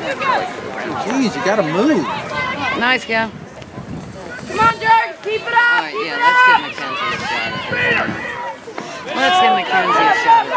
Jeez, you gotta move. Nice, Gal. Come on, Jerger, keep it up. All right, yeah, let's give Mackenzie a shot. Let's give Mackenzie a shot.